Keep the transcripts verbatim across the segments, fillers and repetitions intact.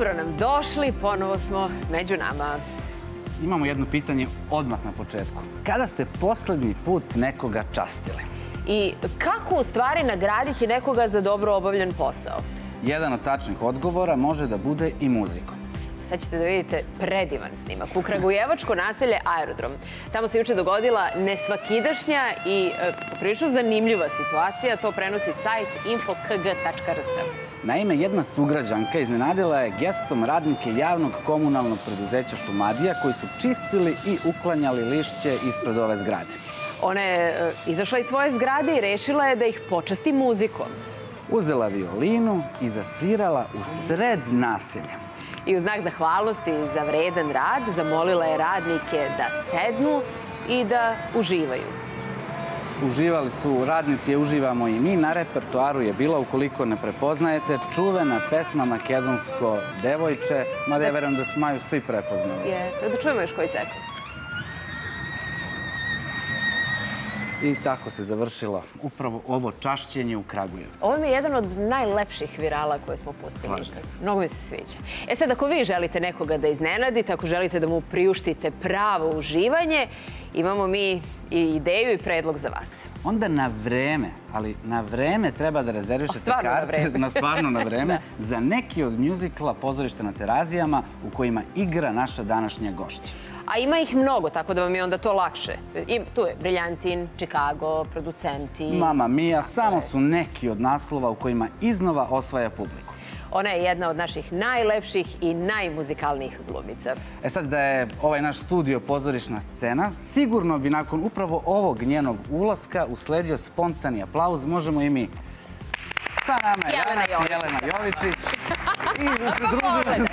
Dobro nam došli, ponovo smo među nama. Imamo jedno pitanje odmah na početku. Kada ste poslednji put nekoga častili? I kako u stvari nagraditi nekoga za dobro obavljen posao? Jedan od tačnih odgovora može da bude i muzikom. Sad ćete da vidite predivan snimak. U Kragujevačko naselje Aerodrom. Tamo se juče dogodila nesvakidašnja i prilično zanimljiva situacija. To prenosi sajt info k g tačka r s. Naime, jedna sugrađanka iznenadila je gestom radnike javnog komunalnog preduzeća Šumadija koji su čistili i uklanjali lišće ispred ove zgrade. Ona je izašla iz svoje zgrade i rešila je da ih počasti muzikom. Uzela violinu i zasvirala u sred naselja. I u znak zahvalnosti za vredan rad zamolila je radnike da sednu i da uživaju. Uživali su radnici, je uživamo i mi. Na repertoaru je bila, ukoliko ne prepoznajete, čuvena pesma Makedonsko devojče, mada ja verujem da su Maju svi prepoznali. Jes, da čujemo još koji sekund. I tako se završilo upravo ovo čašćenje u Kragujevcu. Ovo mi je jedan od najlepših virala koje smo pustili. Mnogo mi se sviđa. E sad, ako vi želite nekoga da iznenadite, ako želite da mu priuštite pravo uživanje, imamo mi i ideju i predlog za vas. Onda na vreme, ali na vreme treba da rezervišete karte, stvarno na vreme, za neki od mjuzikla Pozorište na Terazijama u kojima igra naša današnja gošća. A ima ih mnogo, tako da vam je onda to lakše. Tu je Briljantin, Chicago, Producenti. Mamma Mia, samo su neki od naslova u kojima iznova osvaja publiku. Ona je jedna od naših najlepših i najmuzikalnijih glumica. E sad, da je ovaj naš studio pozorišna scena, sigurno bi nakon upravo ovog njenog ulaska usledio spontani aplauz. Možemo i mi. Sa nama je danas Jelena Jovičić. Pa gledaj,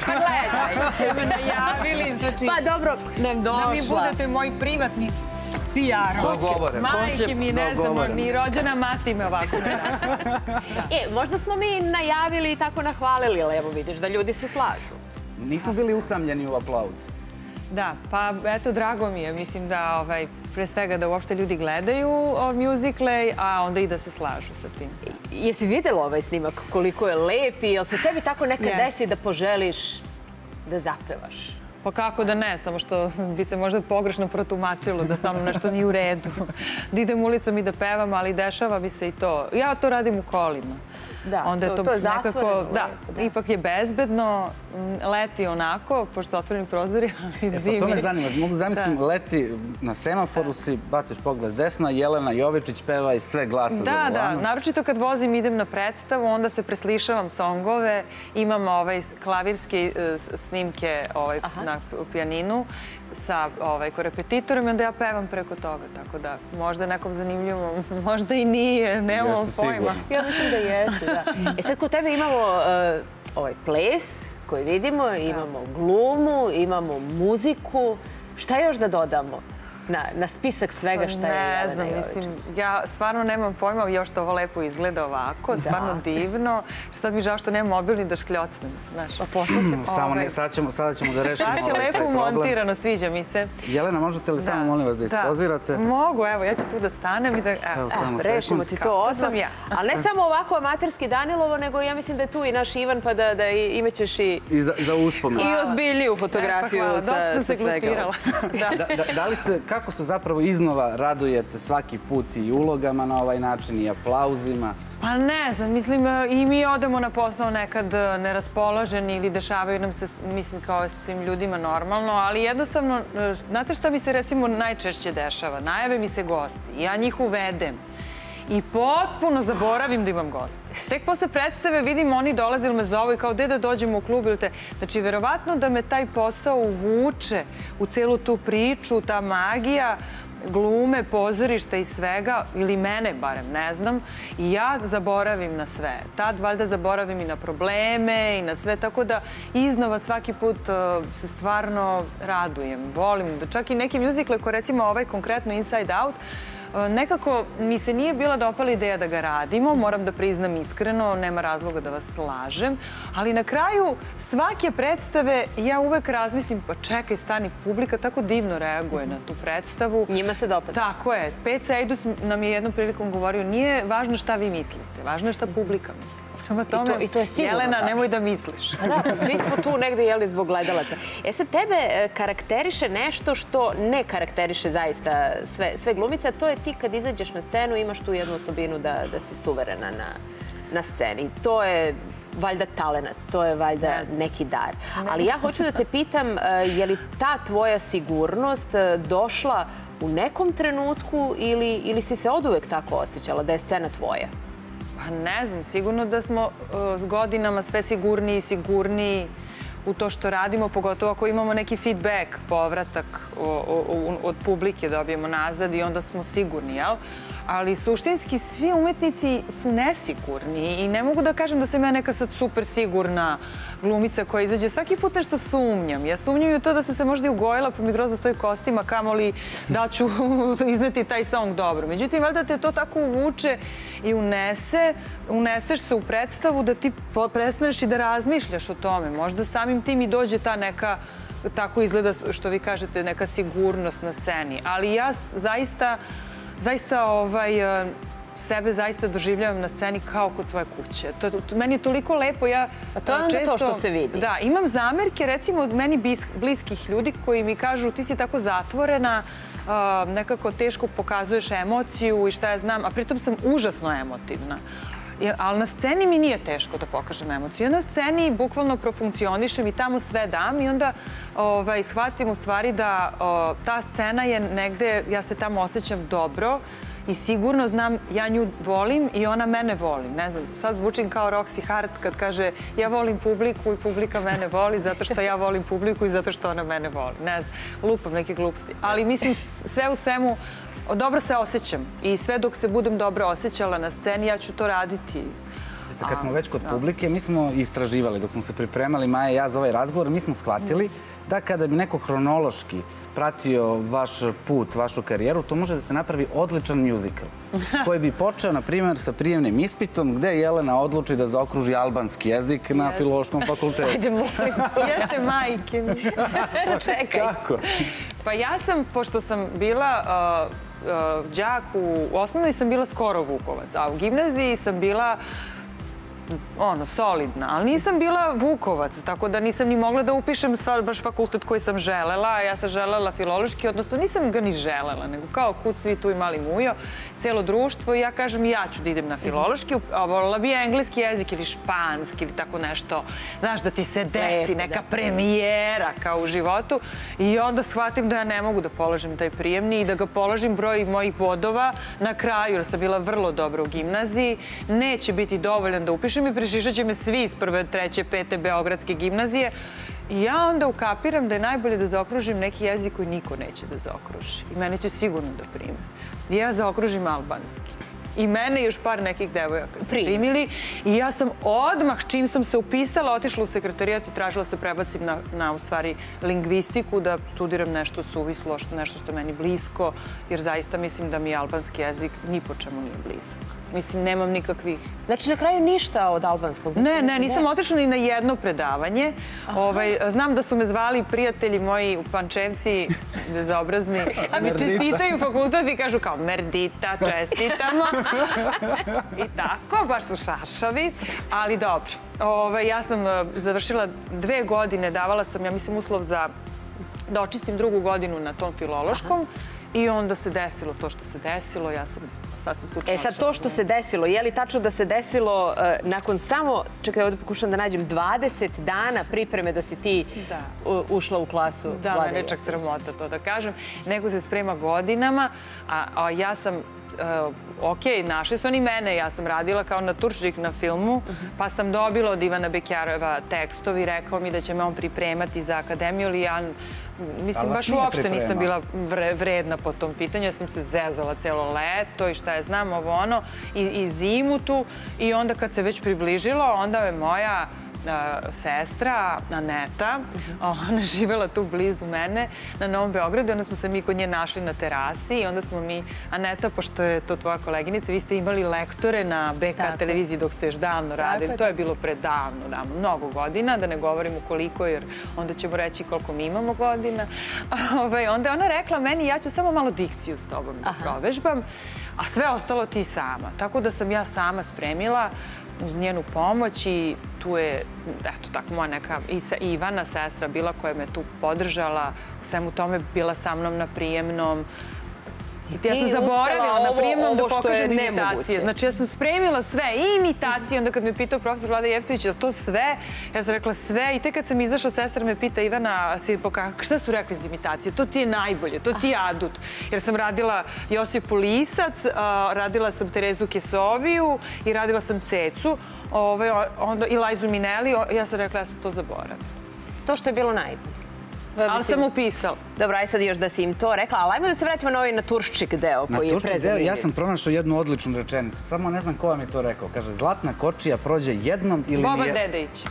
ste me najavili, znači... Pa dobro, nem došla. Da mi budete moj privatni P R. Majke mi, ne znamo, ni rođena mati me ovako ne radi. E, možda smo mi najavili i tako nahvalili, ali evo vidiš da ljudi se slažu. Nismo bili usamljeni u aplauzu. Da, pa eto, drago mi je. Mislim da, pre svega, da uopšte ljudi gledaju mjuzikle, a onda i da se slažu sa tim. Jesi vidjela ovaj snimak koliko je lep i jel se tebi tako nekad desi da poželiš da zapevaš? Pa kako da ne, samo što bi se možda pogrešno protumačilo da samo nešto nije u redu. Da idem ulicom i da pevam, ali dešava bi se i to. Ja to radim u kolima. Da, to je zatvoreno. Da, ipak je bezbedno, leti onako, pošto su otvoreni prozori, ali zimi. To me zanima, mogu zamislim, leti na semaforu si, baciš pogled desno, Jelena Jovičić peva i sve glasa za volanom. Da, da, naročito kad vozim, idem na predstavu, onda se preslišavam songove, imam klavirske snimke na pijaninu sa korepetitorom i onda ja pevam preko toga, tako da možda nekom zanimljivo, možda i nije, nemamo pojma. Ja mislim da jeste, da. E sad kod tebe imamo ovaj ples koji vidimo, imamo glumu, imamo muziku. Šta još da dodamo na spisak svega šta je Jelena Jovičić? Ne znam, mislim, ja stvarno nemam pojma još to ovo lepo izgleda ovako, stvarno divno. Sad mi žao što nemam mobilni da škljocnem, znaš. Pa poslaćemo. Sada ćemo da rešimo ovaj problem. Baš je lepo umontirano, sviđa mi se. Jelena, možete li samo, molim vas, da ispozirate? Mogu, evo, ja ću tu da stanem i da... Evo, samo sekund. Rešimo ti to osam. Ali ne samo ovako amaterski Danilovo, nego ja mislim da je tu i naš Ivan, pa da imaćeš i... I za uspomen. I ozbiljniju fotografiju sa svega. Da li se, kako se zapravo iznova radujete svaki put i ulogama na ovaj način i aplauzima? Pa ne znam, mislim i mi odemo na posao nekad neraspoloženi ili dešavaju nam se, mislim, kao svim ljudima normalno, ali jednostavno, znate šta mi se recimo najčešće dešava? Najave mi se gosti, ja njih uvedem i potpuno zaboravim da imam goste. Tek posle predstave vidim oni dolaze ili me zovu i kao gde da dođemo u klub ili te... Znači, verovatno da me taj posao uvuče u celu tu priču, ta magija, glume, pozorišta i svega, ili mene barem, ne znam, i ja zaboravim na sve. Tad valjda zaboravim i na probleme i na sve, tako da iznova svaki put se stvarno radujem, volim. Čak i neki mjuzikle koje recimo ovaj konkretno Inside Out, nekako mi se nije bila dopala ideja da ga radimo, moram da priznam iskreno, nema razloga da vas slažem, ali na kraju svake predstave ja uvek razmislim, pa čekaj, stani, publika tako divno reaguje na tu predstavu. Njima se dopada. Tako je. Peca Eidus nam je jednom prilikom govorio, nije važno šta vi mislite, važno je šta publika misli. Prema tome, I to je sigurno Jelena, tako. nemoj da misliš. Da, pa svi smo tu negde jeli zbog gledalaca. E sad, tebe karakteriše nešto što ne karakteriše zaista sve, sve glumice, a to je ti kad izađeš na scenu imaš tu jednu osobinu da, da si suverena na, na sceni. To je valjda talenat, to je valjda neki dar. Ali ja hoću da te pitam, je li ta tvoja sigurnost došla u nekom trenutku ili, ili si se oduvek tako osjećala da je scena tvoja? Pa ne znam, sigurno da smo s godinama sve sigurniji i sigurniji u to što radimo, pogotovo ako imamo neki feedback, povratak od publike dobijemo nazad i onda smo sigurni, jel? Ali suštinski svi umetnici su nesigurni i ne mogu da kažem da sam ja neka sad super sigurna glumica koja izađe. Svaki put nešto sumnjam. Ja sumnjam i u to da sam se možda i ugojila pa mi grozno stoji kostima, kamoli da ću izneti taj song dobro. Međutim, valjda te to tako uvuče i unese, uneseš se u predstavu da ti prestaneš i da razmišljaš o tome. Možda samim tim i dođe ta neka, tako izgleda što vi kažete, neka sigurnost na sceni. Ali ja zaista Zaista ovaj, sebe zaista doživljavam na sceni kao kod svoje kuće. To, to, meni je toliko lepo. Ja A to je onda često, to što se vidi. Da, imam zamerke recimo od meni bliskih ljudi koji mi kažu ti si tako zatvorena, uh, nekako teško pokazuješ emociju i šta ja znam, a pritom sam užasno emotivna. Ali na sceni mi nije teško da pokažem emociju. Ja na sceni bukvalno profunkcionišem i tamo sve dam i onda ovaj, shvatim u stvari da o, ta scena je negde, ja se tamo osjećam dobro i sigurno znam, ja nju volim i ona mene voli. Ne znam, sad zvučim kao Roxy Hart kad kaže ja volim publiku i publika mene voli zato što ja volim publiku i zato što ona mene voli. Ne znam, lupam neke gluposti. Ali mislim, sve u svemu, dobro se osjećam i sve dok se budem dobro osjećala na sceni, ja ću to raditi. Kad smo već kod publike, mi smo istraživali, dok smo se pripremali, Maja i ja, za ovaj razgovor, mi smo shvatili da kada bi neko hronološki pratio vaš put, vašu karijeru, to može da se napravi odličan muzikal koji bi počeo, na primjer, sa prijemnim ispitom gde Jelena odluči da zaokruži albanski jezik na Filološkom fakultetu. Ajde, molim to. Jeste, majke mi. Čekaj. Kako? Pa ja sam, pošto sam bila đak u osnovnoj, sam bila skoro Vukovac, a u gimnaziji sam bila ono, solidna, ali nisam bila Vukovac, tako da nisam ni mogla da upišem baš fakultet koji sam želela. Ja sam želela filološki, odnosno nisam ga ni želela, nego kao kud svi tu i mali mujo, celo društvo i ja kažem ja ću da idem na filološki, a voljela bi engleski jezik ili španski ili tako nešto, znaš, da ti se desi neka premijera kao u životu i onda shvatim da ja ne mogu da položim taj prijemni i da ga položim broj mojih bodova na kraju, jer sam bila vrlo dobra u gimnaziji, neće biti dovoljan da upišem i prešišat će me svi iz prve, treće, pete Beogradske gimnazije. I ja onda ukapiram da je najbolje da zaokružim neki jezik koji niko neće da zaokruži. I mene će sigurno da prime. I ja zaokružim albanski. I mene i još par nekih devojaka su primili. I ja sam odmah, čim sam se upisala, otišla u sekretarijat i tražila se prebacim na, na u stvari, lingvistiku, da studiram nešto suvislo, nešto što je meni blisko, jer zaista mislim da mi albanski jezik ni po čemu nije blizak. Mislim, nemam nikakvih... Znači, na kraju ništa od albanskog? Ne, ne, nisam otišla ni na jedno predavanje. Ovaj, znam da su me zvali prijatelji moji u Pančevci, bezobrazni, mi čestitaju fakultet i kažu kao Merdita, čestitamo. I tako, baš su šašavi, ali dobro. Ove, ja sam završila dve godine, davala sam, ja mislim, uslov za da očistim drugu godinu na tom filološkom i onda se desilo to što se desilo, ja sam sasvim slučajno... E sad, to što se desilo, je li tačno da se desilo nakon samo, čekaj, ovdje pokušam da nađem, dvadeset dana pripreme da si ti ušla u klasu Vlade Jovović? Da, mene čak sramota to da kažem. Neko se sprema godinama, a ja sam... Ok, našli su oni mene, ja sam radila kao naturščik na filmu, pa sam dobila od Ivana Bekjarova tekstovi, rekao mi da će me on pripremati za akademiju, ali ja, mislim, baš uopšte nisam bila vredna po tom pitanju, ja sam se zezala celo leto i šta je znam, ovo ono, i zimu tu, i onda kad se već približilo, onda je moja sestra, Aneta. Ona živela tu blizu mene na Novom Beogradu. Onda smo se mi kod nje našli na terasi i onda smo mi, Aneta, pošto je to tvoja koleginica, vi ste imali lektore na B K televiziji dok ste još davno radili. To je bilo pre davno, davno, mnogo godina, da ne govorimo koliko, jer onda ćemo reći koliko mi imamo godina. Onda je ona rekla meni, ja ću samo malo dikciju s tobom da provežbam, a sve ostalo ti sama. Tako da sam ja sama spremila uz njenu pomoć i tu je, eto tako, moja neka Ivana, sestra, bila koja me tu podržala, u svemu tome bila sa mnom na prijemnom. Ja sam zaboravila na prijemnom da pokažem imitacije. Znači, ja sam spremila sve, i imitacije. Onda kad me pitao profesor Vlada Jeftović da to sve, ja sam rekla sve. I tek kad sam izašla, sestra me pita, Ivana, šta su rekli iz imitacije? To ti je najbolje, to ti je adut. Jer sam radila Josipu Lisac, radila sam Terezu Kesoviju i radila sam Cecu i Lajzu Mineli. Ja sam rekla, ja sam to zaboravila. To što je bilo najbolje. Ali sam upisala. Dobro, aj sad još da si im to rekla, ali ajmo da se vratimo na ovaj naturščik deo koji je prezanimljiv. Ja sam pronašao jednu odličnu rečenicu, samo ne znam ko vam je to rekao. Kaže, zlatna kočija prođe jednom ili Boban Dedejić.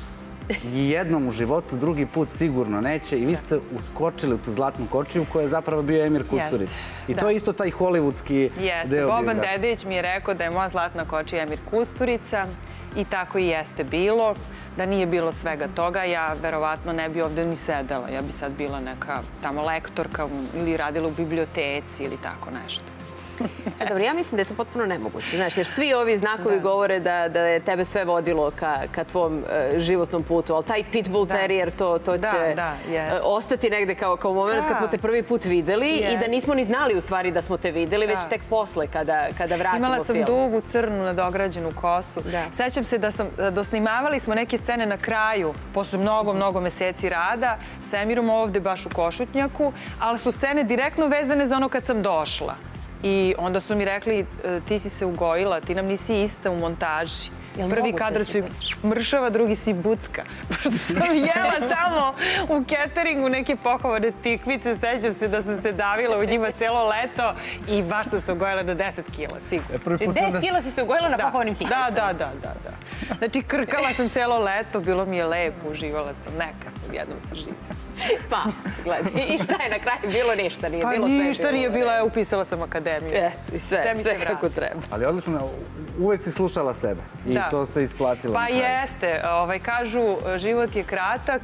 Jednom u životu, drugi put sigurno neće i vi ste uskočili u tu zlatnu kočiju koja je zapravo bio Emir Kusturica. I to je isto taj hollywoodski deo. Jeste, Boban Dedejić mi je rekao da je moja zlatna kočija Emir Kusturica i tako i jeste bilo. Da nije bilo svega toga, ja verovatno ne bi ovde ni sedela. Ja bi sad bila neka tamo lektorka ili radila u biblioteci ili tako nešto. Dobro, ja mislim da je to potpuno nemoguće, znaš, jer svi ovi znakovi govore da je tebe sve vodilo ka tvom životnom putu, ali taj pitbull terrier, to će ostati negde kao moment kad smo te prvi put videli i da nismo ni znali u stvari da smo te videli, već tek posle kada vratimo film. Imala sam dugu, crnu, nadograđenu kosu. Sećam se da sam, dosnimavali smo neke scene na kraju, posle mnogo, mnogo meseci rada, s Emirom ovde baš u Košutnjaku, ali su scene direktno vezane za ono kad sam došla. I onda su mi rekli, ti si se ugojila, ti nam nisi ista u montaži. Prvi kadar si mršava, drugi si bucka. Pošto sam jela tamo u cateringu neke pohovane tikvice, sećam se da sam se davila u njima celo leto i baš sam se ugojila do deset kila, sigurno. deset kila si se ugojila na pohovanim tikvicama? Da, da, da. Znači, krkala sam celo leto, bilo mi je lepo, uživala sam, neka sam, jednom sam živa. Pa, gledaj, i šta je na kraju bilo? Ništa nije bilo. Pa ništa nije bilo, ja upisala sam akademiju. Sve kako treba. Ali odlično, uvek si slušala sebe i to se isplatilo. Pa jeste, kažu život je kratak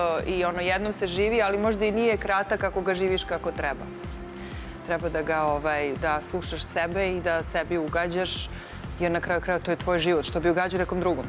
i ono jednom se živi, ali možda i nije kratak ako ga živiš kako treba. Treba da ga, da slušaš sebe i da sebi ugađaš, jer na kraju kraja to je tvoj život, što bi ugađao nekom drugom.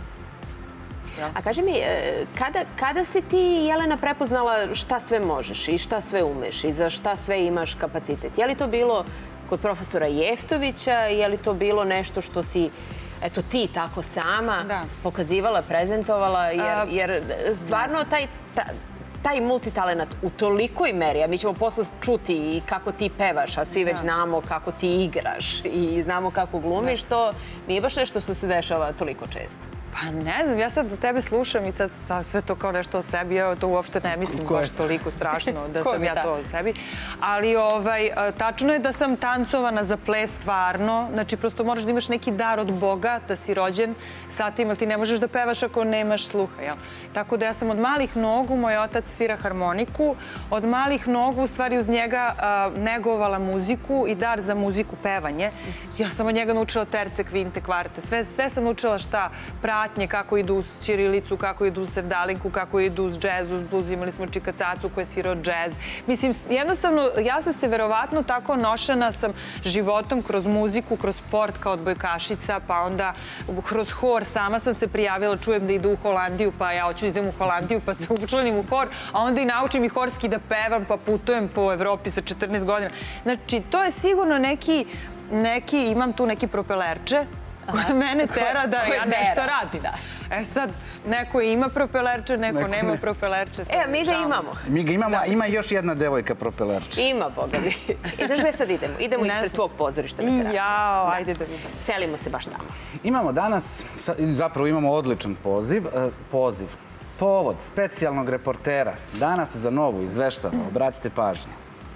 A kaži mi, kada si ti, Jelena, prepoznala šta sve možeš i šta sve umeš i za šta sve imaš kapacitet? Je li to bilo kod profesora Jeftovića, je li to bilo nešto što si, eto, ti tako sama pokazivala, prezentovala, jer stvarno taj multitalenat u tolikoj meri, a mi ćemo posle čuti i kako ti pevaš, a svi već znamo kako ti igraš i znamo kako glumiš, to nije baš nešto što se dešava toliko često. Pa ne znam, ja sad da tebe slušam i sad sve to kao nešto o sebi, ja to uopšte ne mislim baš toliko strašno da sam ja to o sebi. Ali tačno je da sam tancovana za ples stvarno, znači prosto moraš da imaš neki dar od Boga, da si rođen sa tim, ali ti ne možeš da pevaš ako nemaš sluha, jel? Tako da ja sam od malih nogu, moj otac svira harmoniku, od malih nogu u stvari uz njega negovala muziku i dar za muziku, pevanje. Ja sam od njega naučila terce, kvinte, kvarte, sve sam naučila šta pratnje, kako idu uz ćirilicu, kako idu uz sevdalinku, kako idu uz džez, uz bluz. Imali smo Čika Cacu koji je svirao džez. Mislim, jednostavno, ja sam se verovatno tako nošena sam životom kroz muziku, kroz sport kao odbojkašica, pa onda kroz hor. Sama sam se prijavila, čujem da idu u Holandiju, pa ja hoću da idem u Holandiju, pa se učlanim u hor, a onda i naučim i horski da pevam, pa putujem po Evropi sa četrnaest godina. Znači, to je sigurno neki, neki, imam tu neki propelerče, koja mene tera da ja nešto radim. E sad, neko ima propelerče, neko nema propelerče. E, mi ga imamo. Mi ga imamo, a ima još jedna devojka propelerče. Ima, Boga mi. I znaš gde sad idemo? Idemo ispred tvog pozorišta na terasi. Jao, ajde da vidimo. Selimo se baš tamo. Imamo danas, zapravo imamo odličan poziv, poziv, povod specijalnog reportera danas za Novu izveštava, obratite pažnju.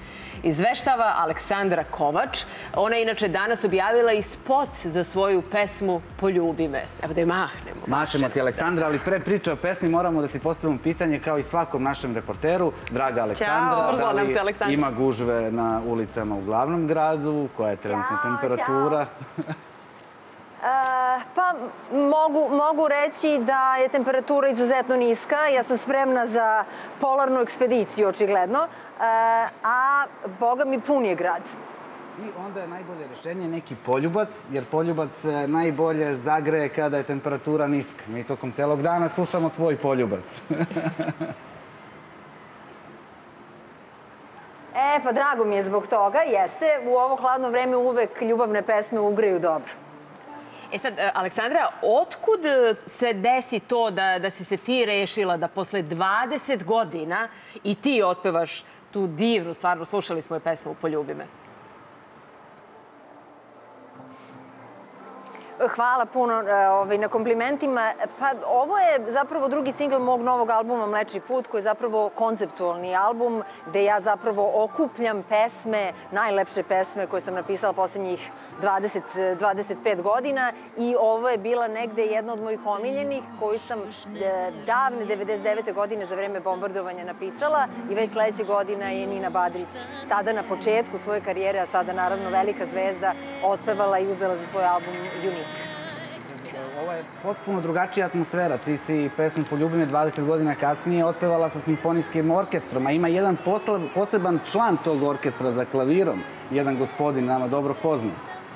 izveštava Aleksandra Kovač. Ona je inače danas objavila i spot za svoju pesmu Poljubi me. Evo da je mahnemo. Mašemo ti, Aleksandra, ali pre priče o pesmi moramo da ti postavimo pitanje kao i svakom našem reporteru. Draga Aleksandra, da li ima gužve na ulicama u glavnom gradu? Koja je trenutna temperatura? Pa mogu reći da je temperatura izuzetno niska. Ja sam spremna za polarnu ekspediciju, očigledno. A, boga mi, pun je grad. I onda je najbolje rešenje neki poljubac, jer poljubac najbolje zagreje kada je temperatura niska. Mi tokom celog dana slušamo tvoj poljubac. E, pa drago mi je zbog toga, jeste. U ovo hladno vreme uvek ljubavne pesme ugreju dobro. E sad, Aleksandra, otkud se desi to da si se ti rešila da posle dvadeset godina i ti otpevaš tu divnu, stvarno, slušali smo je pesmu Poljubi me? Hvala puno na komplimentima. Pa ovo je zapravo drugi singl mog novog albuma Mlečni put, koji je zapravo konceptualni album gde ja zapravo okupljam pesme, najlepše pesme koje sam napisala poslednjih dvadeset do dvadeset pet godina i ovo je bila negde jedna od mojih omiljenih koju sam davne devedeset devete godine za vreme bombardovanja napisala i već sledeće godina je Nina Badrić, tada na početku svoje karijere, a sada naravno velika zvezda, otpevala i uzela za svoj album Unik. Ovo je potpuno drugačija atmosfera. Ti si pesmu Poljubi me dvadeset godina kasnije otpevala sa simfonijskim orkestrom, a ima jedan poseban član tog orkestra za klavirom, jedan gospodin nama dobro poznat.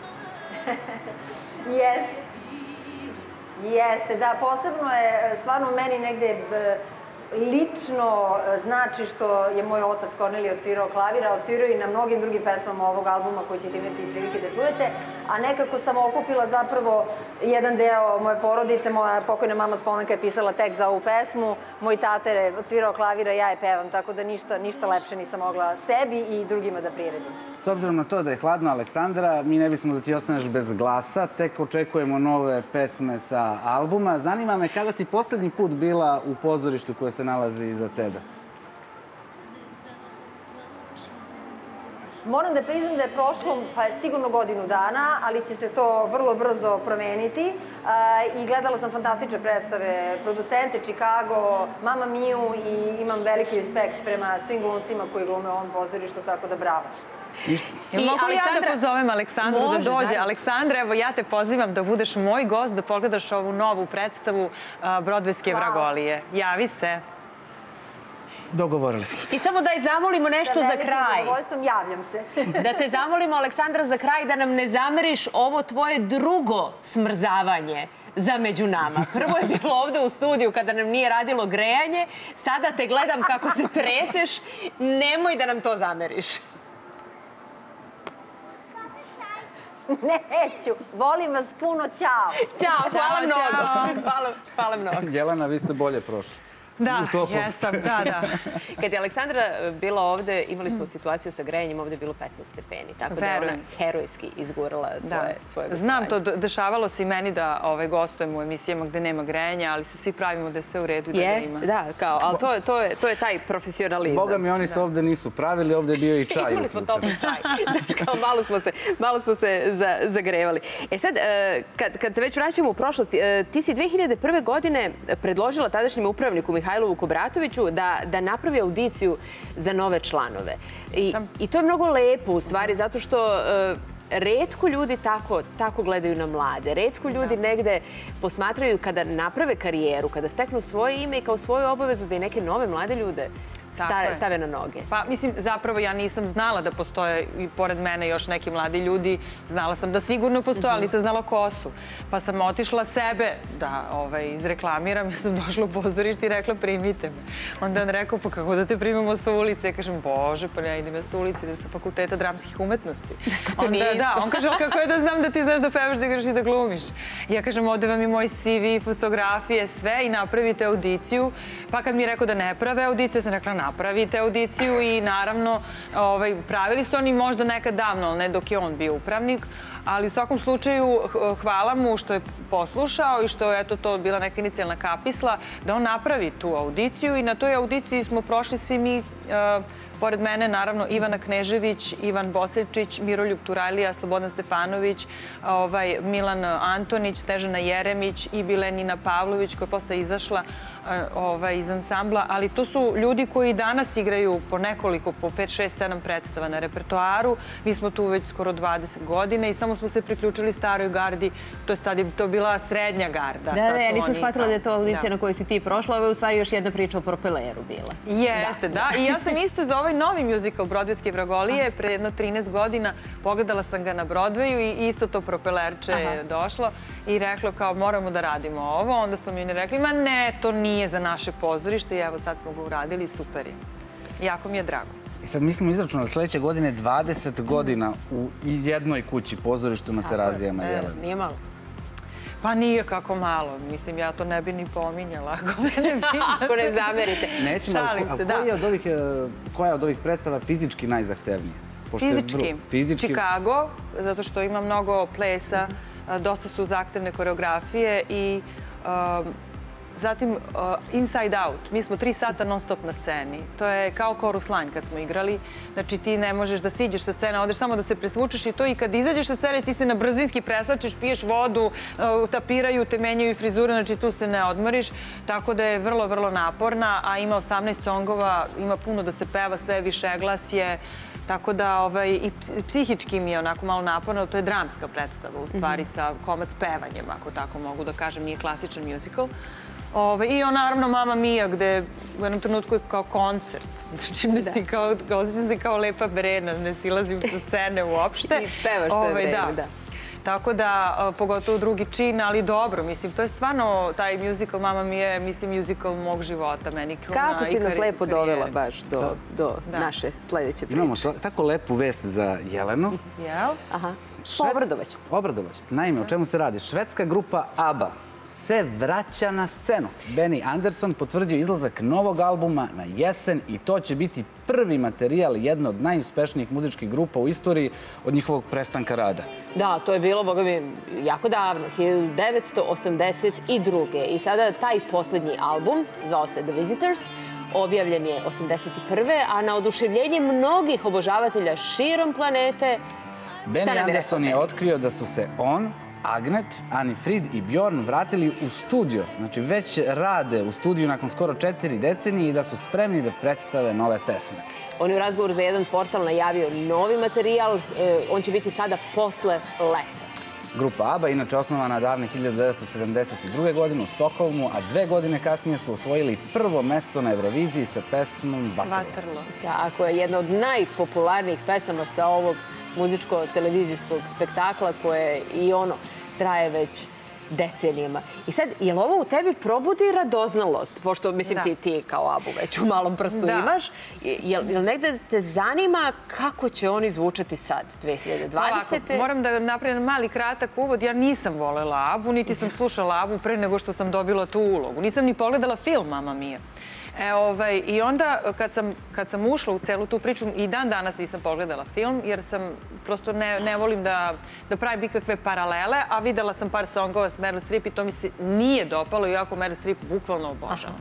Jeste. Jeste, da, posebno je stvarno meni negde lično znači što je moj otac Kornelije odsvirao klavira, odsvirao i na mnogim drugim pesmama ovog albuma koji ćete imati prilike da čujete, a nekako sam okupila zapravo jedan deo moje porodice, moja pokojna mama Spomenka je pisala tekst za ovu pesmu, moj tata je odsvirao klavira, ja je pevam, tako da ništa lepše nisam mogla sebi i drugima da priredim. S obzirom na to da je hladno, Aleksandra, mi ne bismo da ti ostaneš bez glasa, tek očekujemo nove pesme sa albuma. Zanima me kada si poslednji put bila u pozorištu koje se nalazi iza tebe? Moram da priznam da je prošlo pa sigurno godinu dana, ali će se to vrlo brzo promeniti i gledala sam fantastične predstave producente, Chicago, Mamma Miju i imam veliki respekt prema svim glumcima koji glume u ovom pozorištu, tako da bravo. Mogu li ja da pozovem Aleksandru da dođe? Aleksandra, evo ja te pozivam da budeš moj gost, da pogledaš ovu novu predstavu Brodvejske vragolije. Javi se. Dogovorili smo se. I samo da je zamolimo nešto za kraj. Sa velikim zadovoljstvom javljam se. Da te zamolimo, Aleksandra, za kraj da nam ne zameriš ovo tvoje drugo smrzavanje za među nama. Prvo je bilo ovde u studiju kada nam nije radilo grejanje. Sada te gledam kako se treseš. Nemoj da nam to zameriš. Neću. Volim vas puno. Ćao. Ćao. Hvala mnogo. Hvala mnogo. Jelena, vi ste bolje prošli. Da, jesam, da, da. Kad je Aleksandra bila ovde, imali smo situaciju sa grejanjem, ovde je bilo petnaest stepeni, tako da je ona herojski izgurala svoje gostovanje. Znam, to dešavalo se i meni da gostujem u emisijama gde nema grejanja, ali se svi pravimo da je sve u redu i da ga ima. Jeste, da, kao, ali to je taj profesionalizam. Boga mi, oni se ovde nisu pravili, ovde je bio i čaj. Imali smo topli čaj. Kao malo smo se zagrevali. E sad, kad se već vraćamo u prošlost, ti si dve hiljade prve godine predložila tadašnjem upravniku Mihajlovu Kubratoviću da napravi audiciju za nove članove. I to je mnogo lepo u stvari, zato što retko ljudi tako gledaju na mlade. Retko ljudi negde posmatraju kada naprave karijeru, kada steknu svoje ime i kao svoju obavezu da i neke nove mlade ljude stave na noge. Pa, mislim, zapravo ja nisam znala da postoje i pored mene još neki mladi ljudi. Znala sam da sigurno postoje, ali nisam znala ko su. Pa sam otišla sebe da izreklamiram. Ja sam došla u pozorište i rekla primite me. Onda on rekao, pa kako da te primamo sa ulice? Ja kažem, bože, pa ne idem ja sa ulice, idem sa fakulteta dramskih umetnosti. To nije isto. Da, on kaže, kako je da znam da ti znaš da pevaš, da igraš i da glumiš? Ja kažem, ovde vam je moj C V, fotografije, sve i napravite audiciju. Pa kad mi je rekao da ne prave audiciju, sam rekla, napravite audiciju i naravno pravili su oni možda nekad davno, ali ne dok je on bio upravnik, ali u svakom slučaju hvala mu što je poslušao i što je to bila neka inicijalna kapisla da on napravi tu audiciju i na toj audiciji smo prošli svi mi Pored mene, naravno, Ivana Knežević, Ivan Bosiljčić, Miroljub Turajlija, Slobodan Stefanović, ovaj, Milan Antonić, Snežana Jeremić i Bilenina Pavlović, koja je posle izašla ovaj, iz ansambla. Ali to su ljudi koji danas igraju po nekoliko, po pet, šest, sedam predstava na repertoaru. Mi smo tu već skoro dvadeset godine i samo smo se priključili staroj gardi. To je tad je to bila srednja garda. Da, da, ja nisam shvatila da je to audicija na kojoj si ti prošla. Ovo je u stvari još jedna priča o Propeleru bila. Jeste, da. I ja sam isto za ovaj novi muzikal Brodvejske vragolije pre jedno trinaest godina pogledala sam ga na Broadwayu i isto to Propelerče je došlo i reklo kao moramo da radimo ovo. Onda su mi oni rekli, ma ne, to nije za naše pozorište i evo sad smo ga uradili i super je. Jako mi je drago. I sad mi smo izračunali sledeće godine dvadeset godina u jednoj kući pozorištu na Terazijama Jelena. Nije malo. Pa nije kako malo. Mislim, ja to ne bi ni pominjala. Ako me ne vidim. Ako ne zamerite. Nećemo, šalim se, da. Koja je od ovih predstava fizički najzahtevnija? Fizički. Chicago, zato što ima mnogo plesa, dosta su zahtevne koreografije i zatim Inside Out. Mi smo tri sata non stop na sceni. To je kao Chorus Line kad smo igrali. Znači ti ne možeš da siđeš sa scene, odeš samo da se presvučeš i to i kad izađeš sa scene ti se na brzinski preslačiš, piješ vodu, tapiraju te, menjaju frizure, znači tu se ne odmoriš. Tako da je vrlo, vrlo naporna, a ima osamnaest songova, ima puno da se peva, sve više glas je. Tako da i psihički mi je onako malo naporno. To je dramska predstava, u stvari, sa komac pevanjem, ako tako mogu da kažem, nije klasičan muzikal. I on, naravno, Mamma Mia, gde u jednom trenutku je kao koncert. Znači, osjećam se kao lepa Brena, ne silazim sa scene uopšte. I pevaš sve vreme, da. Tako da, pogotovo drugi čin, ali dobro, mislim, to je stvarno, taj musical Mamma Mia je, mislim, musical mog života, meni. Kako si nas lepo dovela baš do naše sledeće priče? Imamo tako lepu vest za Jelenu. Jel? Aha, Obradovac. Obradovac. Naime, o čemu se radi? Švedska grupa ABBA se vraća na scenu. Benny Andersson potvrdio izlazak novog albuma na jesen i to će biti prvi materijal jedne od najuspešnijih muzičkih grupa u istoriji od njihovog prestanka rada. Da, to je bilo, boga mi, jako davno, hiljadu devetsto osamdeset druge. I sada taj poslednji album, zvao se The Visitors, objavljen je osamdeset prve. a na oduševljenje mnogih obožavatelja širom planete... Benny Andersson je otkrio da su se on, Agnet, Anni Frid i Bjorn vratili u studio. Znači, već rade u studiju nakon skoro četiri decenije i da su spremni da predstave nove pesme. On je u razgovoru za jedan portal najavio novi materijal. On će biti sada posle leta. Grupa ABBA, inače osnovana davne hiljadu devetsto sedamdeset druge. godine u Stokholmu, a dve godine kasnije su osvojili prvo mesto na Euroviziji sa pesmom Vatrlo. Tako je, jedna od najpopularnijih pesama sa ovog muzičko-televizijskog spektakla koje i ono traje već decenijama. I sad, je li ovo u tebi probudi radoznalost? Pošto, mislim, ti kao Abu već u malom prstu imaš. Je li negde te zanima kako će oni zvučati sad, dve hiljade dvadesete? Moram da napravim mali kratak uvod. Ja nisam volela Abu, niti sam slušala Abu pre nego što sam dobila tu ulogu. Nisam ni pogledala film Mamma Mia. I onda, kad sam ušla u celu tu priču, i dan danas nisam pogledala film, jer sam prosto ne volim da pravim ikakve paralele, a videla sam par songova s Meryl Streep i to mi se nije dopalo, iako Meryl Streep bukvalno obožavam.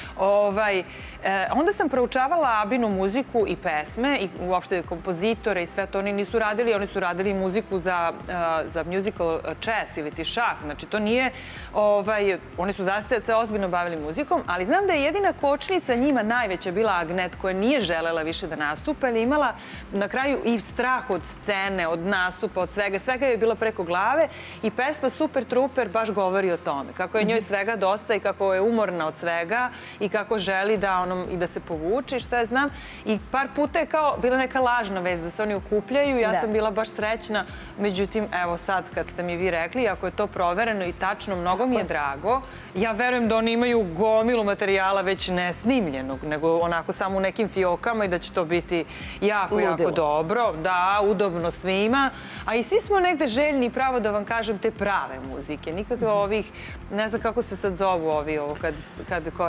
Onda sam proučavala Abinu muziku i pesme i uopšte kompozitore i sve to. Oni nisu radili, oni su radili muziku za musical chess ili ti šah. Znači to nije, oni su zaista se ozbiljno bavili muzikom, ali znam da je jedina kočnica njima najveća bila Agnet, koja nije želela više da nastupa, ali imala na kraju i strah od scene, od nastupa, od svega. Svega je bila preko glave i pesma Super Trooper baš govori o tome. Kako je njoj svega dosta i kako je umorna od svega i kako želi da se povuče, šta ja znam. I par puta je kao bila neka lažna vest da se oni okupljaju. Ja sam bila baš srećna. Međutim, evo sad kad ste mi vi rekli, ako je to provereno i tačno, mnogo mi je drago. Ja verujem da oni imaju gomilu materijala već ne snimljenog, nego onako samo u nekim fiokama i da će to biti jako, jako dobro. Da, udobno svima. A i svi smo negde željni, pravo da vam kažem, te prave muzike. Nikakve ovih, ne znam kako se sad zovu ovi ovo kad koriste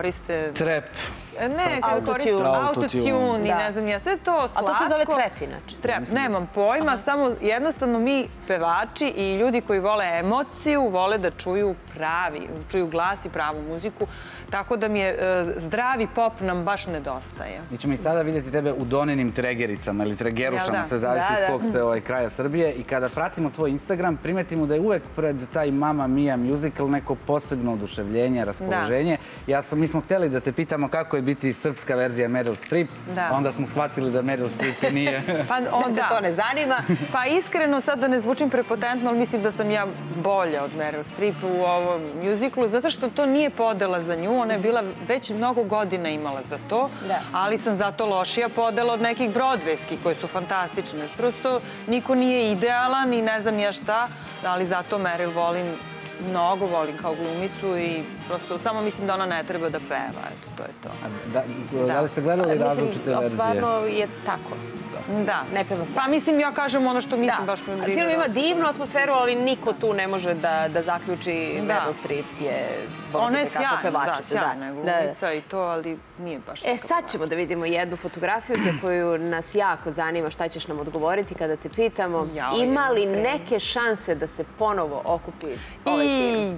Trap. Ne, kao koriste autotune i ne znam ja, sve to slatko. A to se zove trap inače? Trap, nemam pojma, samo jednostavno mi pevači i ljudi koji vole emociju, vole da čuju pravi, čuju glas i pravu muziku, tako da mi je zdravi pop nam baš nedostaje. Mi ćemo i sada vidjeti tebe u Doninim tregericama ili tregerušama, sve zavisi iz kog ste ovaj kraja Srbije. I kada pratimo tvoj Instagram, primetimo da je uvek pred taj Mamma Mia musical neko posebno oduševljenje, raspoloženje. Mi smo hteli da te pitamo kako je biti srpska verzija Meryl Streep, onda smo shvatili da Meryl Streep nije. Da te to ne zanima. Pa iskreno, sad da ne zvučim prepotentno, ali mislim da sam ja bolja od Meryl Streep u ovom muziklu, zato što to nije podela za nju, ona je bila već mnogo godina imala za to, ali sam zato lošija podela od nekih Broadwayskih koje su fantastične. Prosto niko nije idealan i ne znam ja šta, ali zato Meryl volim mnogo, volim kao glumicu i prosto samo mislim da ona ne treba da peva, eto, to je to. Da li ste gledali različite verzije? Stvarno je tako. Da. Ne peva se. Pa mislim, ja kažem ono što mislim, baš me brine. Film ima divnu atmosferu, ali niko tu ne može da zaključi Meryl Streep je ona je sjajna, da, sjajna je glumica i to, ali nije baš E, sad ćemo da vidimo jednu fotografiju za koju nas jako zanima šta ćeš nam odgovoriti kada te pitamo. Ima li neke šanse da se ponovo okupi ovaj film?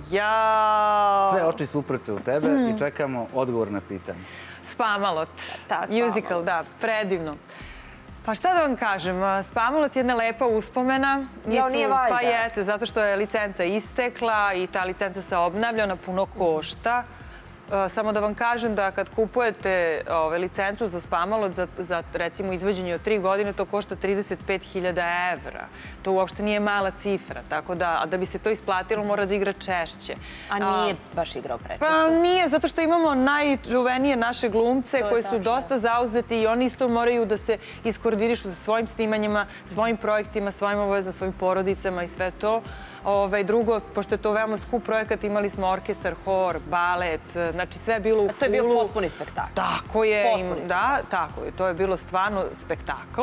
Ja... Sve oči su uprte u tebe i čekamo odgovor na pitanje. Spamalot. Musical, da, predivno. Pa šta da vam kažem, Spamalot je jedna lepa uspomena. Ja, nije valjda. Pa jeste, zato što je licenca istekla i ta licenca se obnavlja, ona puno košta. Samo da vam kažem da kad kupujete licencu za Spamalot za recimo izvođenje od tri godine, to košta trideset pet hiljada evra. To uopšte nije mala cifra, tako da da bi se to isplatilo mora da igra češće. A nije baš igrao prečesto? Pa nije, zato što imamo najčuvenije naše glumce koji su dosta zauzeti i oni isto moraju da se iskoordinišu sa svojim snimanjima, svojim projektima, svojim obavezama, svojim porodicama i sve to. Drugo, pošto je to veoma skup projekat, imali smo orkestar, hor, balet, znači sve je bilo u fulu. To je bio potpuni spektakl. Tako je. Da, tako je. To je bilo stvarno spektakl.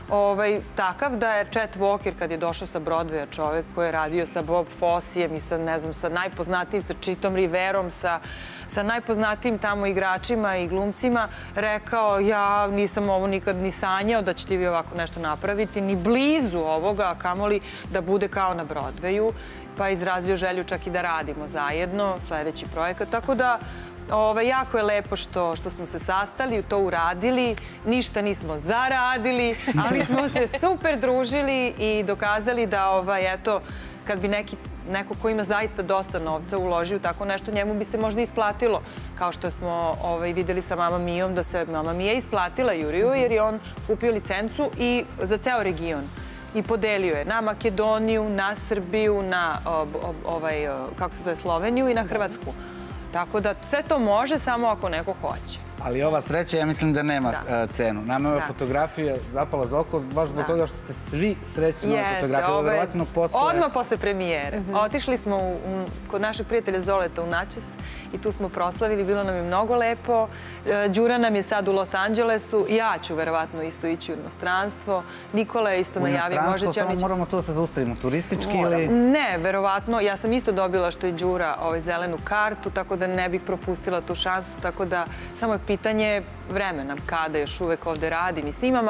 Takav da je Chet Walker, kad je došao sa Broadwaya, čovek koji je radio sa Bob Fossijem i sa, ne znam, sa najpoznatijim, sa Chitom Riverom, sa sa najpoznatijim tamo igračima i glumcima, rekao ja nisam ovo nikad ni sanjao da ćete vi ovako nešto napraviti, ni blizu ovoga, a kamoli da bude kao na Broadwayu, pa je izrazio želju čak i da radimo zajedno, sledeći projekat, tako da jako je lepo što smo se sastali, to uradili, ništa nismo zaradili, ali smo se super družili i dokazali da, eto, kad bi neki neko ko ima zaista dosta novca uloži u tako nešto, njemu bi se možda isplatilo. Kao što smo videli sa Mamma Mijom, da se Mamma Mija isplatila Juriju, jer je on kupio licencu i za ceo region. I podelio je na Makedoniju, na Srbiju, na Sloveniju i na Hrvatsku. Tako da sve to može samo ako neko hoće. Ali ova sreća, ja mislim da nema cenu. Nama je fotografija zapala za oko baš zbog toga što ste svi srećni na fotografiju. Odmah posle premijere. Otišli smo kod našeg prijatelja Zoleta u Načes i tu smo proslavili. Bilo nam je mnogo lepo. Đura nam je sad u Los Angelesu. Ja ću verovatno isto ići u inostranstvo. Nikola je isto najavio. U inostranstvo samo moramo to da se zaustavimo. Turistički ili... Ne, verovatno. Ja sam isto dobila što je Đura zelenu kartu, tako da ne bih propustila tu šansu. Tako da samo je pitanje vremena, kada još uvek ovde radim i snimam,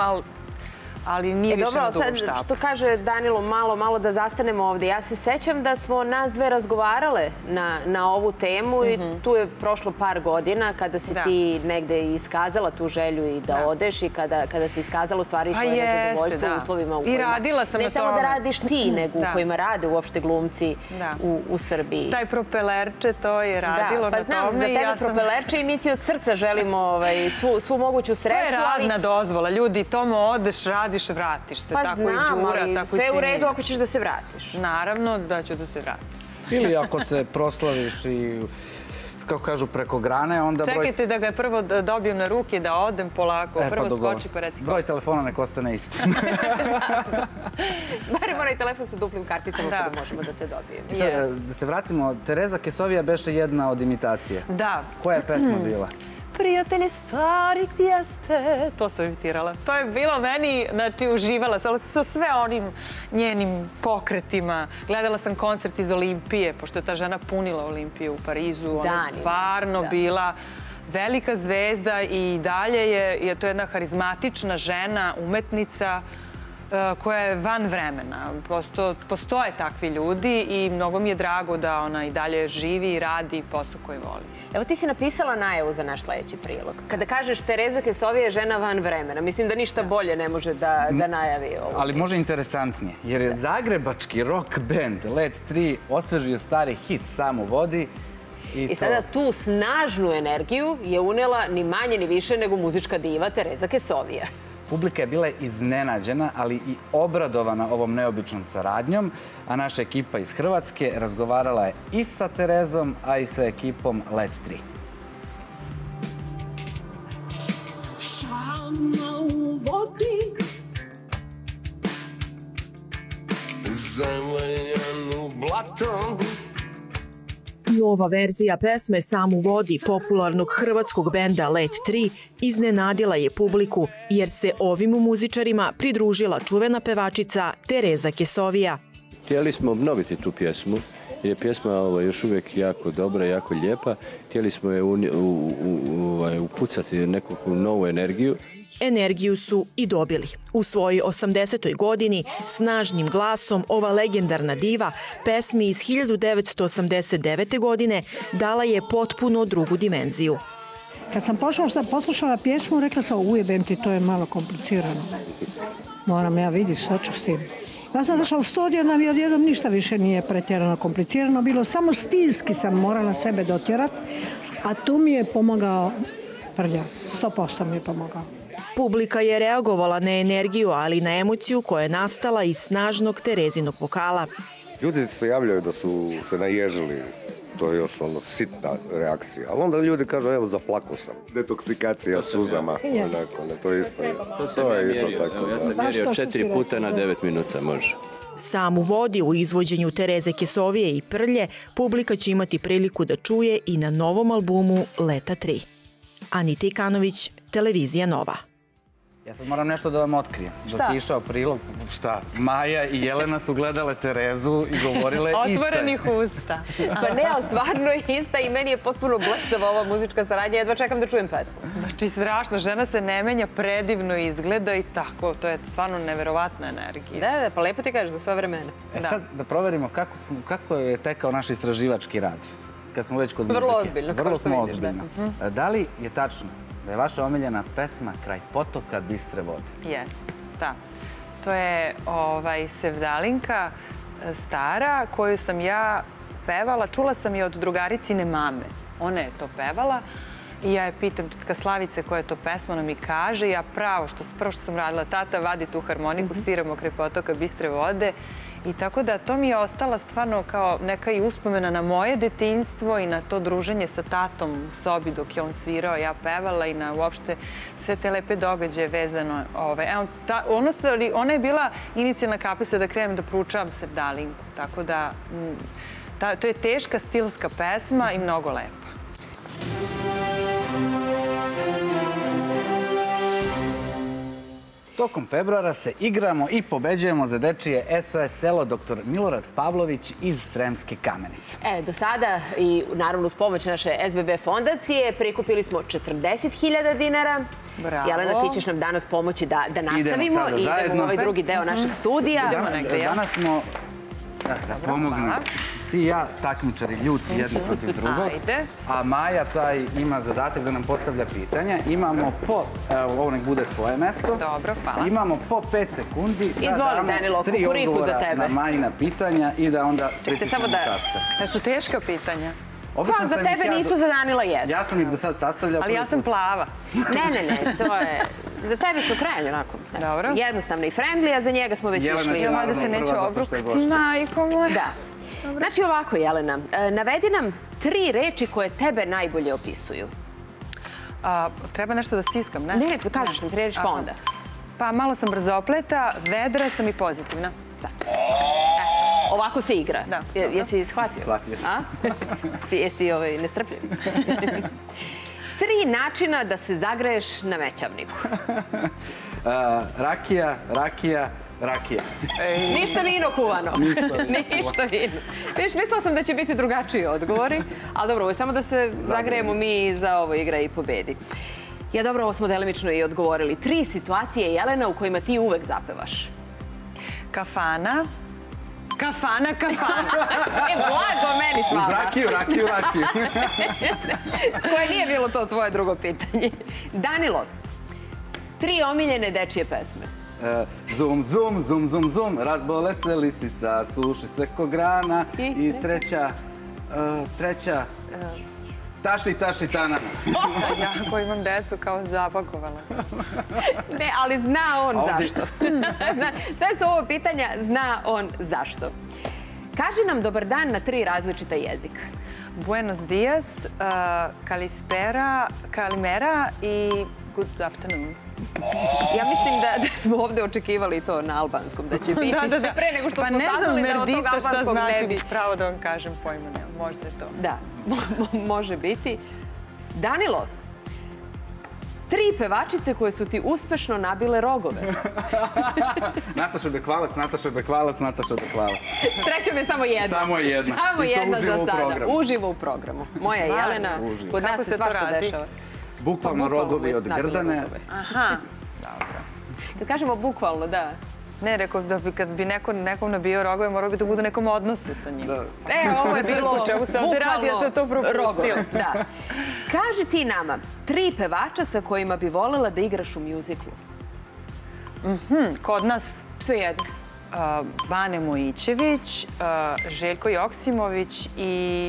ali nije više na dugom štapu. Što kaže Danilo, malo, malo da zastanemo ovde. Ja se sećam da smo nas dve razgovarale na ovu temu i tu je prošlo par godina kada si ti negde iskazala tu želju i da odeš i kada si iskazala u stvari svoje nezadovoljstvo u uslovima u kojima... I radila sam na tome. Ne samo da radiš ti, nego u kojima rade uopšte glumci u Srbiji. Taj propelerče, to je radilo na tome. Pa znam, za tebe propelerče i mi ti od srca želimo svu moguću sreću. To je radna dozvola, ljudi, tomo odeš, radiš, vratiš se, tako i Đura, tako i svi mi. Sve u redu ako ćeš da se vratiš. Naravno da ću da se vratim. Ili ako se proslaviš i, kako kažu, preko grane, onda broj... Čekajte da ga prvo dobijem na ruke, da odem polako, prvo skoči pa reci ko. Broj telefona nek ostane isti. Barem onaj telefon sa duplim karticama kada možemo da te dobijemo. Da se vratimo, Tereza Kesovija beše jedna od imitacije. Da. Koja je pesma bila? Prijatelji stari, gdje ste? To sam imitirala. To je bilo meni, znači, uživala sam sa sve onim njenim pokretima. Gledala sam koncert iz Olimpije, pošto je ta žena punila Olimpiju u Parizu. Ona je stvarno bila velika zvezda i dalje je to jedna harizmatična žena, umetnica koja je van vremena. Postoje takvi ljudi i mnogo mi je drago da ona i dalje živi i radi posao koji voli. Evo ti si napisala najavu za naš sledeći prilog. Kada kažeš Tereza Kesovija je žena van vremena, mislim da ništa bolje ne može da najavi ovo. Ali može interesantnije, jer je zagrebački rock band Let tri osvežio stari hit Samo vodi. I sada tu snažnu energiju je unela ni manje ni više nego muzička diva Tereza Kesovija. Publika je bila iznenađena, ali i obradovana ovom neobičnom saradnjom, a naša ekipa iz Hrvatske razgovarala je i sa Terezom, a i sa ekipom Let tri. Samo u vodi, zamaljanu blatom. Nova verzija pesme Sam u vodi popularnog hrvatskog benda Let tri iznenadila je publiku jer se ovim muzičarima pridružila čuvena pevačica Tereza Kesovija. Htjeli smo obnoviti tu pjesmu jer je pjesma još uvijek jako dobra, jako lijepa. Htjeli smo je ukucati neku novu energiju. Energiju su i dobili. U svojoj osamdesetoj godini snažnim glasom ova legendarna diva pesmi iz hiljadu devetsto osamdeset devete. godine dala je potpuno drugu dimenziju. Kad sam poslušala pjesmu, rekla sam ujebem ti, to je malo komplicirano. Moram ja vidjeti šta ću s tim. Ja sam došla u studio, da mi odjednom ništa više nije pretjerano komplicirano bilo. Samo stilski sam morala sebe dotjerati, a tu mi je pomogao Prlja. sto posto mi je pomogao. Publika je reagovala na energiju, ali i na emociju koja je nastala iz snažnog Terezinog vokala. Ljudi se javljaju da su se naježili, to je još ono sitna reakcija. Ali onda ljudi kažu, evo, zaplakao sam. Detoksikacija suzama, to je isto. To je isto tako. Ja sam mjerio četiri puta na devet minuta, može. Sam u vodi u izvođenju Tereze Kesovije i Prlje publika će imati priliku da čuje i na novom albumu Leta tri. Anita Ikanović, Televizija Nova. Ja sad moram nešto da vam otkrijem. Šta? Dok je išao prilog, šta? Maja i Jelena su gledale Terezu i govorile iste. Otvorenih usta. Pa ne, ali stvarno je ista i meni je potpuno blesava ova muzička saradnja. Jedva čekam da čujem pesmu. Znači, strašno. Žena se ne menja, predivno izgleda i tako. To je stvarno neverovatna energija. Da, da, pa lepo ti kažeš za sve vremena. E sad da proverimo kako je tekao naš istraživački rad. Kad smo već kod muzike. Vrlo ozbiljno. Vrlo smo ozbiljno. Da li je tačno da je vaša omiljena pesma Kraj potoka bistre vode? Jeste, da. To je Sevdalinka stara koju sam ja pevala. Čula sam je od drugaricine mame. Ona je to pevala i ja je pitam tetka Slavice koja je to pesma, ona mi kaže, ja pravo što prvo što sam radila, tata vadi tu harmoniku, sviramo Kraj potoka bistre vode. I tako da to mi je ostala stvarno kao neka i uspomena na moje detinjstvo i na to druženje sa tatom u sobi dok je on svirao, ja pevala i na uopšte sve te lepe događaje vezano. Ona je bila inicijalna kapisa da krenem da proučavam Sevdalinku. Tako da to je teška stilska pesma i mnogo lepa. Tokom februara se igramo i pobeđujemo za dečije S O S selo doktor Milorad Pavlović iz Sremske Kamenice. E, do sada i naravno uz pomoć naše S B B fondacije prikupili smo četrdeset hiljada dinara. Bravo. Jelena, ti ćeš nam danas pomoći da nastavimo i idemo u ovaj drugi deo našeg studija. Danas smo, da pomognu, ti i ja takmičari ljuti jedno protiv drugog, a Maja taj ima zadatak da nam postavlja pitanja. Imamo po, evo ovo nek bude tvoje mesto. Dobro, hvala. Imamo po pet sekundi da damo tri odgovora na Majina pitanja i da onda pritisnemo taster. Da su teška pitanja. Pa, za tebe nisu za Danila jesu. Ja sam ih do sad sastavljao. Ali ja sam plava. Ne, ne, ne, to je... Za tebe su krajnje onako. Dobro. Jednostavno i friendly, a za njega smo već išli. Ja da se neću obrukati, majko moja. Da. Znači ovako, Jelena, navedi nam tri reči koje tebe najbolje opisuju. Treba nešto da stiskam, ne? Ne, kažeš nam tri reči pa onda. Pa malo sam brzopleta, vedra sam i pozitivna. Ovako se igra. Jesi shvatio? Shvatio sam. Jesi nestrpljiv? Tri načina da se zagreješ na većavniku. Rakija, rakija, Rakija. Ništa vino kuvano. Ništa vino. Viš, mislila sam da će biti drugačiji odgovori, ali dobro, samo da se zagrejemo mi za ovo igra i pobedi. Ja, dobro, ovo smo delimično i odgovorili. Tri situacije, Jelena, u kojima ti uvek zapevaš. Kafana. Kafana, kafana. E, blago meni s vama. Uz rakiju, rakiju, rakiju. Koje nije bilo to tvoje drugo pitanje. Danilo, tri omiljene dečije pesme. Zum, zum, zum, zum, zum, razbole se lisica, suši se ko grana. I treća, treća, taši, taši, tanana. Ja koji imam decu kao zapakovala. Ne, ali zna on zašto. Sve su ovo pitanja, zna on zašto. Kaži nam dobar dan na tri različita jezika. Buenos dias, kalispera, kalimera i good afternoon. Ja mislim da smo ovde očekivali to na albanskom, da će biti pre nego što smo saznali da od tog albanskog ne bi. Pravo da vam kažem, pojma nema, možda je to. Da, može biti. Danilo, tri pevačice koje su ti uspešno nabile rogove. Nataša Bekvalac, Nataša Bekvalac, Nataša Bekvalac. Srećom je samo jedna. Samo jedna. Samo jedna za sada. Uživo u programu. Moja Jelena, kod nas se svašta dešava. Bukvalno rogovi od Grdane. Aha. Dobro. Kad kažemo bukvalno, da. Ne, rekao da bi kad bi nekom nabio rogove, morao bi da bude u nekom odnosu sa njim. E, ovo je bilo čemu se ovde radi, ja sam to propustila. Da. Kaži ti nama tri pevača sa kojima bi volela da igraš u mjuziklu. Kod nas? Sve jedno. Bane Mojićević, Željko Joksimović i...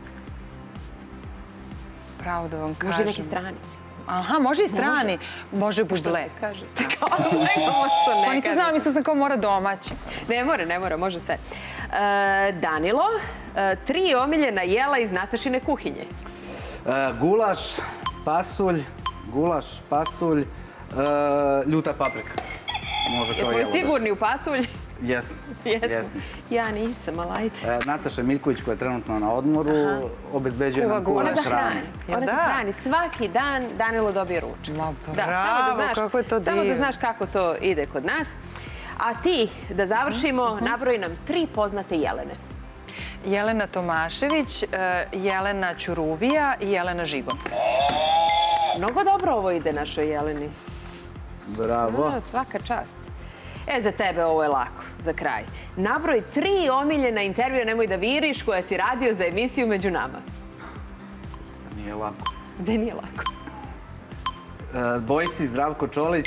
Pravo da vam kažem. Može neki strani. Aha, može i strani. Može Bublé. Kažete. Kao nekamo što ne kaže. Pa nisam znala, mislila sam kao mora domaći. Ne mora, ne mora, može sve. Danilo, tri omiljena jela iz Natašine kuhinje. Gulaš, pasulj, gulaš, pasulj, ljuta paprika. Jesmo li sigurni u pasulj? Jesam. Jesam. Ja nisam, ali ajde. Nataša Miljković, koja je trenutno na odmoru, obezbeđuje nam kuva hrane. Ona da hrani. Svaki dan Danilo dobije ručak. Ma bravo, kako je to divno. Samo da znaš kako to ide kod nas. A ti, da završimo, nabroji nam tri poznate Jelene. Jelena Tomašević, Jelena Ćuruvija i Jelena Žigon. Mnogo dobro ovo ide našoj Jeleni. Bravo. Svaka čast. E, za tebe ovo je lako, za kraj. Nabroj tri omiljena intervjua, nemoj da viriš, koja si radio za emisiju Među nama. Nije lako. Gde nije lako? Bojsi, Zdravko Čolić,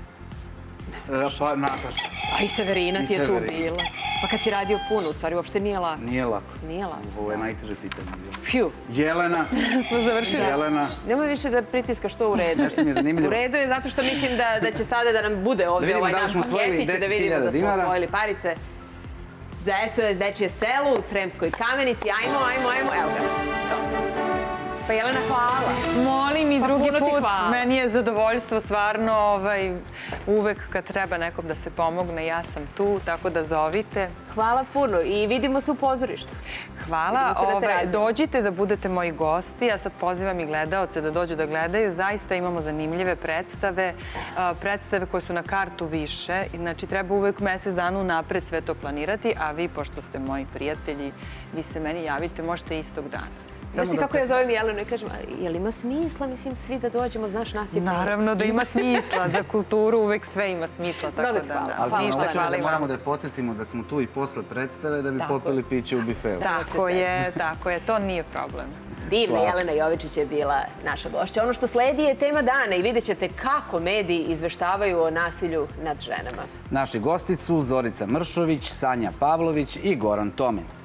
pa Nataša. A i Severina ti je tu bila. Pa kad si radio puno, u stvari, uopšte nije lako. Nije lako. Nije lako. Ovo je najteže pitanje. Fju. Jelena. Smo završili. Jelena. Nemoj više da pritiskaš to u redu. Nešto mi je zanimljivo. U redu je zato što mislim da će sada da nam bude ovdje ovaj naš paketić, da vidimo da smo osvojili parice za S O S Dečije selo u Sremskoj Kamenici. Ajmo, ajmo, ajmo. Evo ga. Pa Jelena, hvala. Molim i drugi put. Meni je zadovoljstvo stvarno uvek kad treba nekom da se pomogne. Ja sam tu, tako da zovite. Hvala puno i vidimo se u pozorištu. Hvala. Dođite da budete moji gosti. Ja sad pozivam i gledaoce da dođu da gledaju. Zaista imamo zanimljive predstave. Predstave koje su na kartu više. Znači, treba uvek mesec dana unapred sve to planirati. A vi, pošto ste moji prijatelji, vi se meni javite, možete istog dana. Znaš ti kako ja zovem Jelenu i kažem, je li ima smisla, mislim, svi da dođemo, znaš, nas je... Naravno da ima smisla. Za kulturu uvek sve ima smisla. Mnogo ti hvala. Ali ništa, moramo da podsjetimo da smo tu i posle predstave da bi popili piće u bifeu. Tako je, tako je. To nije problem. Divna Jelena Jovičić je bila naša gošća. Ono što sledi je tema dana i vidjet ćete kako mediji izveštavaju o nasilju nad ženama. Naši gosti su Zorica Mršović, Sanja Pavlović i Goran Tomin.